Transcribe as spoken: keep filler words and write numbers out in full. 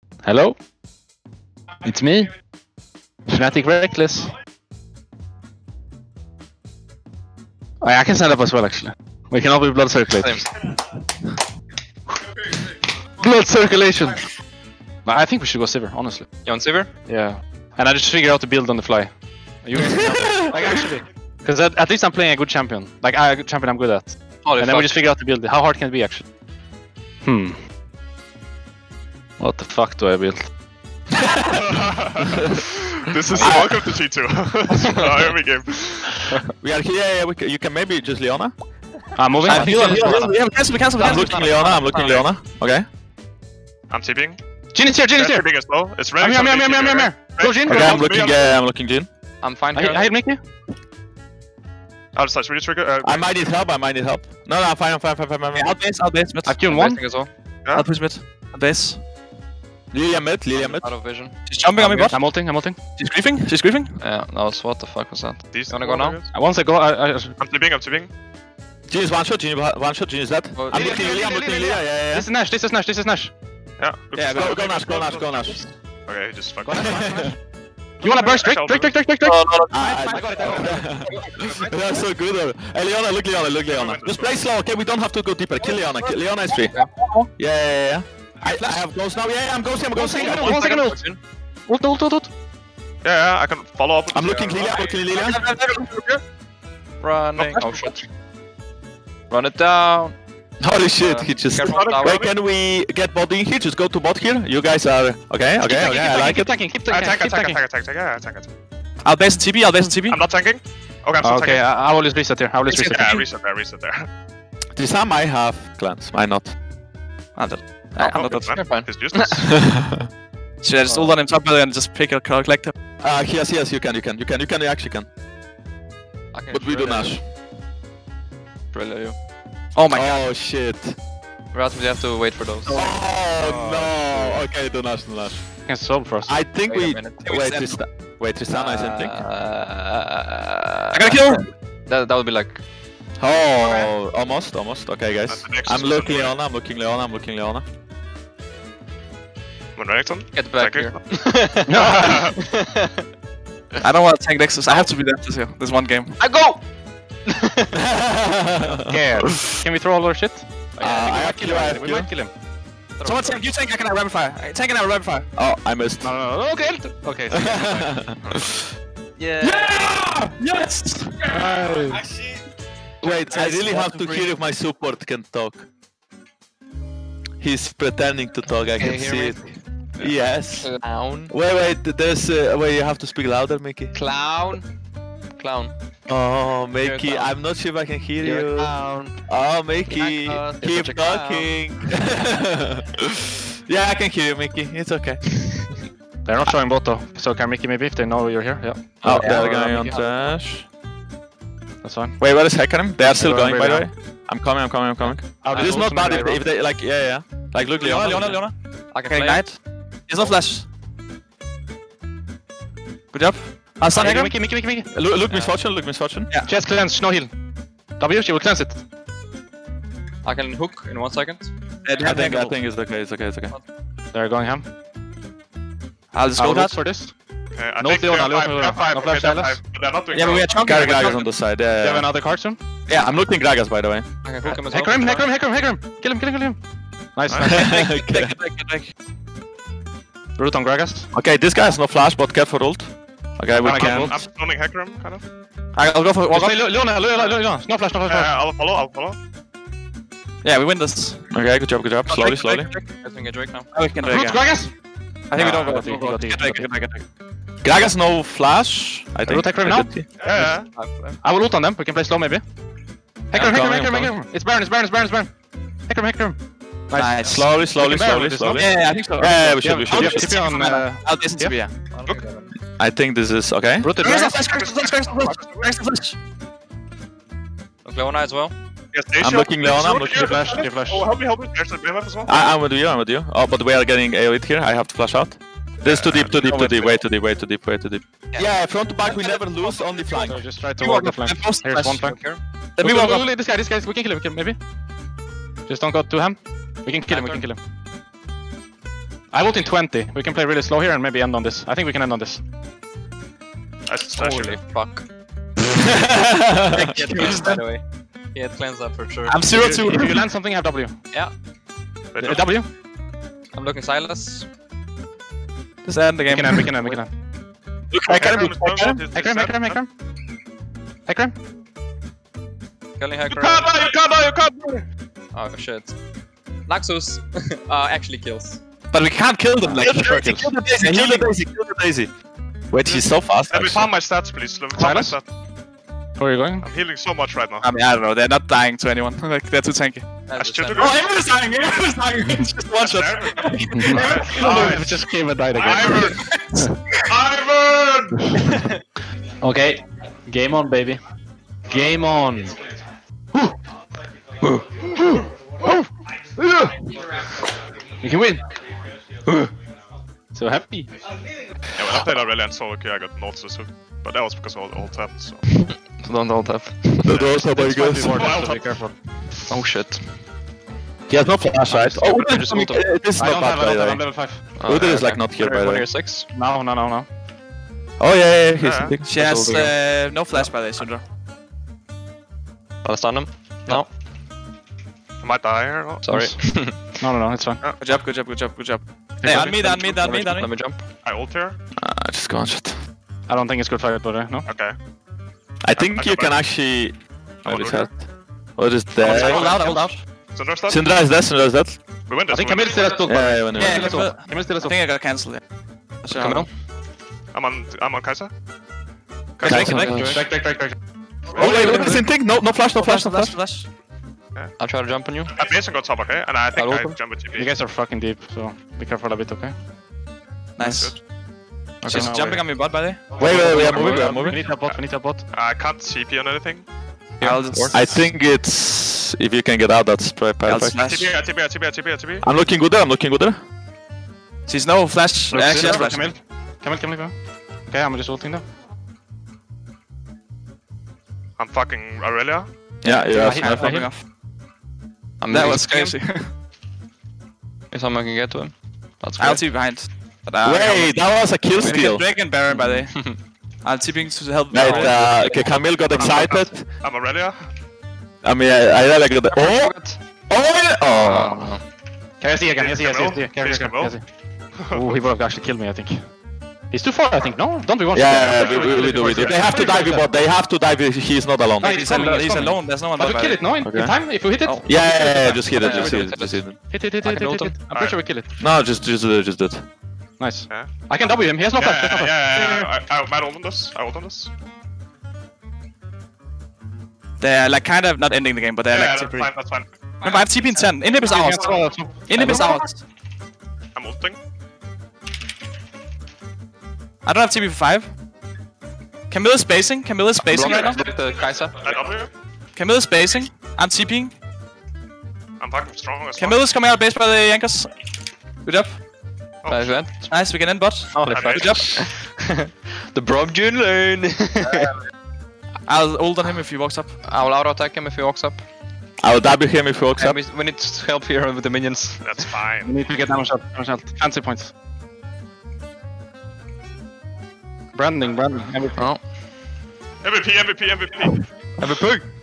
Hello? It's me. Fnatic Reckless. Oh, yeah, I can stand up as well actually. We can all be blood circulate. Blood circulation! No, I think we should go Sivir, honestly. You want Sivir? Yeah. And I just figure out to build on the fly. You like actually. Because at, at least I'm playing a good champion. Like a good champion I'm good at. Holy and fuck. then we just figure out to build it. How hard can it be actually? Hmm. What the fuck do I build? This is welcome to G two. Every game. We are here, yeah, yeah, we can, you can maybe just Leona. I'm moving. I'm I think heal, it's- heal, heal, we have cancel, we cancel, we I'm cancel. looking Leona, I'm looking Leona. Okay. I'm TPing. Jin is here, Jin is here! TPing as well. It's I'm ready. here, I'm here, I'm here, I'm here, I'm here! Go Jin! Okay, go. I'm looking, yeah, I'm looking Jin. I'm fine I, here. I hit Mickey. I'll just touch. We just trigger. Uh, I might need help, I might need help. No, no, I'm fine, I'm fine, I'm fine, I'm fine. I'll base, I'll base mid. I've killed I'm one. basing as well. I'll push mid. I'll base. Lilia mid, Lilia mid. Out of vision. She's jumping on me, bot. I'm ulting, I'm ulting. She's griefing, she's griefing. Yeah, that was what the fuck was that? These You wanna go now? Uh, Once I go, I... I I'm TPing. I'm TPing. Jin is one shot, Jin is one shot, Jin is dead. Oh, I'm Lilia, looking Lilia, Lilia, I'm Lilia, looking Lilia. Lilia, yeah, yeah. This is Nash, this is Nash, this is Nash. Yeah. Yeah, go, go Nash, go Nash, go Nash, go Nash. Okay, just fuck. You wanna burst? Drake, Drake, Drake, Drake, Drake, Drake! I, I got it, I got it. That's so good. Hey, Leona, look Leona, look Leona. Just play slow, okay? We don't have to go deeper. Kill Leona. Kill Leona is free. Yeah, yeah, yeah. I, I have ghost now. Yeah, yeah, I'm ghosting, I'm ghosting. second, one second ult. Ult, ult, ult, ult. Yeah, yeah, I can follow up. with I'm the- looking Lilia, I'm looking Lilia. Running. Oh shit. Run it down. Holy shit, Uh, he just... careful, tower. Wait, can we get bot in here? Just go to bot here. You guys are... Okay, okay, okay, I like Keep it. tanking, keep I tanking, attack, keep attack, tanking. attack, attack, attack, attack, attack. I'll base in T B, I'll base in T B. I'm not tanking. Okay, I'm still Okay, tanking. I I will just reset here. I will just reset Yeah, here. reset there, reset there. This time I have clans, why not? I'm dead. Oh, I'm not good, dead. man. fine. It's useless. Should I just ult on him top middle and just pick a collect him? Uh, yes, yes, you can, you can, you can, you can, you actually can. I can But we do drill Nash. you. Drill you. Oh my god. Oh shit. Whereas we have to wait for those. Oh no. Okay, do Nash, do Nash. Can solve for us. I think Wait a we... minute. Wait, Tristan. Wait, Tristana is in think. Uh, I gotta kill her! That, that would be like... Oh, almost, almost. Okay, guys. That's the next I'm one. looking Leona, I'm looking Leona, I'm looking Leona. One Renekton. Get back Tanking. here. I don't want to tank Nexus, I have to be there this year. This one game. I go! Yeah. Can we throw all our shit? Uh, I have kill kill, I him. have We kill. might kill him. Someone tank, you tank, I can have rapid fire. I tank and I have rapid fire. Oh, I missed. No, no, no. Okay. Okay. Yeah! Yeah! Yes! Wait, I really have to hear if my support can talk. He's pretending to talk, I Can can you hear see me? it. Yes. Clown. Wait, wait, there's... Uh, wait, you have to speak louder, Mickey. Clown. Clown. Oh, You're a Mickey, clown. I'm not sure if I can hear You're a you. clown. Oh, Mickey, You're such keep a clown. talking. Yeah, I can hear you, Mickey. It's okay. They're not showing bot though. So can Mickey maybe if they know you're here? Yeah. Oh, Yeah, they're we're going on on Mickey. trash. That's fine. Wait, where is Hecarim? They are still They're on going, by the way. Radar. I'm coming, I'm coming, I'm coming. Oh, It is there's not bad ultimate if radar. they, if they, like, yeah, yeah. Like, look, Leona, Leona. Leona, Leona. I can Okay, play. ignite. There's no flash. Good job. I'll stun Mickey, Hecarim. Mickey, Mickey, Mickey, Mickey. Look, look Misfortune, look Misfortune. Yeah. She has cleanse, no heal. W, she will cleanse it. I can hook in one second. Yeah, do I have think, I tank. think it's okay, it's okay, it's okay. They're going ham. I'll just I go will look that. for this. Okay, I No think Leona, they're Leona, five, Leona. they're five, No okay, flash, they're Silas. five, but they're not doing Yeah, but we well. are chunking. Gar- we are Gragas chunking. on the side, They have yeah. another card soon. Yeah, I'm looking Gragas, by the way. I can hook him as well. Hecarim, Hecarim, Hecarim, Hecarim. Kill him, kill him, kill him. Nice, nice. Get back, get back, get back. Root on Gragas. Okay, this guy has no flash, but careful ult. Okay, we I can. can I'm stunning Hecarim, kind of. I'll go for walk Just play up. Le- Leona, Leona, Leona, Leona. No flash, no flash, no Uh, flash. I'll follow, I'll follow. Yeah, we win this. Okay, good job, good job. Slowly, slowly. Let's get Drake now. Oh, we can do it Root again. Gragas. I think we don't Ah, go. got it, got it, Get got back, it. get back, get back. Gragas no flash, I think. Root Hecarim now? Yeah, I will ult on them. We can play slow maybe. Hecarim, I'm Hecarim, coming, Hecarim, I'm Hecarim. It's Baron, it's Baron, it's Baron, it's Baron. Hecarim, Hecarim. Nice. Nice. Slowly, slowly, We can barrel slowly, this, slowly. no? Yeah, yeah, I think so. Yeah, yeah, we should, Yeah, we should, I'll we just should. keep you on. Uh, I'll listen to Yeah. yeah. I think this is okay. root it, There's a Baron. flash, there's a flash, there's a flash. There's a flash. Look Leona as well. yes, they I'm show- looking they Leona, show I'm the looking gear. flash, give flash. Oh, help me, help me. There's a B M F as well. I, I'm with you, I'm with you. Oh, but we are getting AoE here. I have to flash out. This is too deep, too deep, too deep. Way too deep, way too deep, way too deep. Yeah, front to back, we never lose on the flank. So just try to We walk walk the up, flank. and post Here's flash. one flank. Here. Let me Look, walk look, up. look, this guy, this guy, we can kill him, we can, maybe. Just don't go to him. We can kill him, we can kill him. I vote in twenty. We can play really slow here and maybe end on this. I think we can end on this. That's trash. Holy fuck. He had cleanse, by the way. He had cleanse up for sure. I'm zero If you- two. If you land something, I have W. Yeah. Wait, Uh, no. W? I'm looking Silas. Just end the We game. can end, we can end, we can end. I got him. Hecarim is no shot, it's- Hecarim, it's Hecarim, seven. Hecarim. Hecarim. Killing You Hecarim. can't die, you can't die, you can't die! Oh shit. Naxos uh, actually kills. But we can't kill them. Like, Kill the Daisy, kill the Daisy, kill the Daisy, kill the Daisy. Wait, she's so fast. Let me actually. farm my stats, please. Let me farm my Silas? stats. Where are you going? I'm healing so much right now. I mean, I don't know. They're not dying to anyone. Like, they're too tanky. I That's should the do same. it. everyone's dying. Everyone's dying. It's just one shot. Oh, it just came and died again. Ivan! Ivan! Okay, game on, baby. Game on. We can win. So happy. Yeah, when I played Aurelian so okay, I got Nautilus hooked. But that was because all all tapped, so. So don't hold up. The doors are very good. So be careful. Oh shit. He has no flash, right? Oh, I Udin just is ult him. uh, this is I not don't bad, have, I by don't the have, I'm way. level five. Udin is like not here, by the One way. here six. No, no, no, no. Oh yeah, yeah, he's Yeah. big. She has uh, no flash by the way, Syndra. I'll stun him. No, I might die here. Oh. sorry. No, no, no, it's fine. Good job, good job, good job, good job. Hey, on me, on me, on me, on Let me. me jump. I ult here. Ah, just go on shot. I don't think it's good fight, but uh, no. Okay. I think I you got can back. actually. I'm What is on that? What is Hold that? out, hold out. Syndra stat? Syndra is that, Syndra is that? We win I this. think we win Camille this. still has two. Yeah, yeah, when Yeah, yeah, let's go. Camille still has I two. think I got cancelled. Yeah. So, Come on. I'm on, I'm on Kaiser. Back, Kaiser. back, Back, back. Back, back, back, back. Oh wait, what is in thing? No, no flash, no flash, no Flash, flash. flash. I'll try to jump on you. I base and go top, okay? And I think I'll I ult him. jump with T P. You guys are fucking deep, so be careful a bit, okay? Nice. Good. Okay, She's now jumping wait. on me bot by the way. Wait, wait, we are moving, we are We moving. need help bot, we need help bot. I can't C P on anything. I'll just, I think it's if you can get out, that's probably I'll perfect. smash. T P, T P, T P, T P, T P. I'm looking good there. I'm looking good there. She's no flash. Look, Actually, has Camille, flash. Camille, Camille, Camille. Okay, I'm just ulting them. I'm fucking Aurelia. Yeah, yeah. I yeah. hit- I'm I fucking hit- off. I'm That moving was him. crazy. If someone can get to him. That's I'll great. T P behind. But, uh, Wait, that was a kill we can steal. Drake and Baron by the way. I'll TPing to help. Wait, Baron. uh, okay, Camille got excited. I'm Aurelia. I mean, I, I really got the. Oh! Oh! yeah. Oh! Oh. Can I see again? Yes, yes, yes, yes. Can I Please, see? Camille. Can I see? Oh, he would have actually killed me, I think. He's too far, I think. No, don't be one. Yeah, yeah, yeah, we, we, we do, we do. They have to dive with bot. They have to dive. with- He's not alone. No, Yeah, He's, coming, al- he's he's coming. alone. There's no one But bot we by kill the it, no? In, Okay. in time, if we hit it. Oh. yeah, yeah, yeah, just hit it, Yeah, just we hit do it, it. just hit it. Hit it, hit I it, can hit it, ult hit him. it. I'm pretty sure we kill it. No, just, just do it, just do it. Nice. Yeah. I can W him. He has no flash. Yeah, he has yeah, no yeah, flash. yeah. I, I might ult on this. I ult on this. They're like kind of not ending the game, but they're Yeah, like that's TP. fine, that's fine. Remember, I have T P in ten. Inhib is out. Inhib is out. I'm ulting. I don't have T P for five. Camille is spacing. Camille is spacing right now. Block the Kai'Sa. I W. Camille is spacing. I'm TPing. I'm fucking strong as fuck. Camille is coming out base by the anchors. Good job. Oh, Nice, man. Nice, we can end bot. Oh, they I flashed. Good job. The Brom June lane. I'll ult on him if he walks up. I will auto attack him if he walks up. I'll W him if he walks And up. we, we need help here with the minions. That's We fine. need to get damage out. Damage out. Fancy points. Branding, branding. Everything. Oh. M V P, M V P, M V P. M V P.